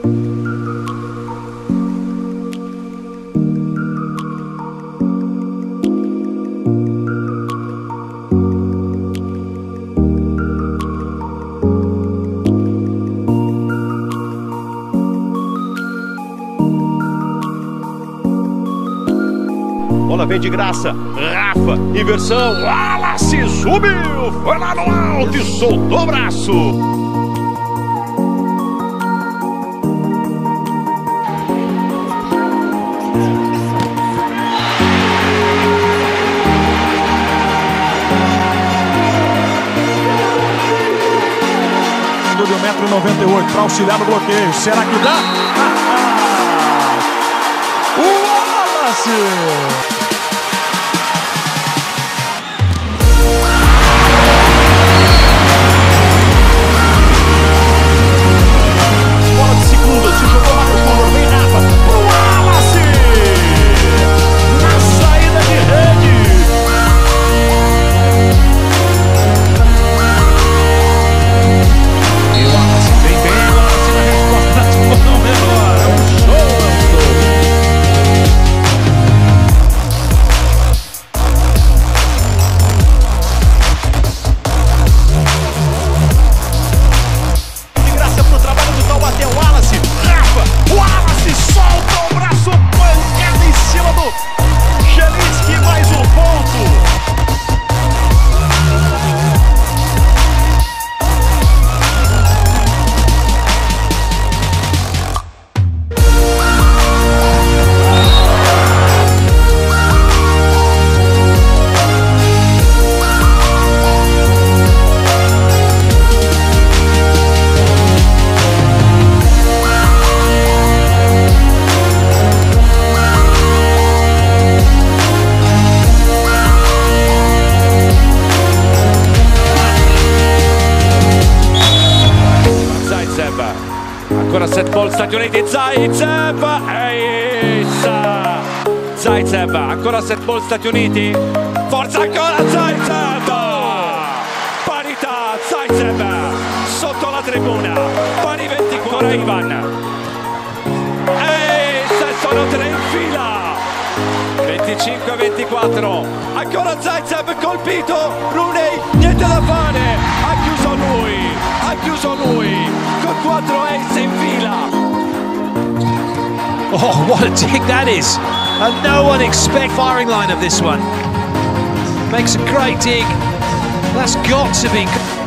Bola vem de graça, Rafa, inversão, Wallace subiu, foi lá no alto e soltou o braço. De 1,98 m para auxiliar no bloqueio, será que dá? O Wallace! Ancora set ball Stati Uniti, Zaytsev, Zaytsev, ancora set ball Stati Uniti, forza ancora Zaytsev, parità Zaytsev, sotto la tribuna, pari 20 ancora Ivan, sono 3 in fila, 25-24, ancora Zaytsev colpito, Rooney, niente da fare, ha chiuso lui, con 4 ace in fila. Oh, what a dig that is, and no one expects firing line of this one. Makes a great dig, that's got to be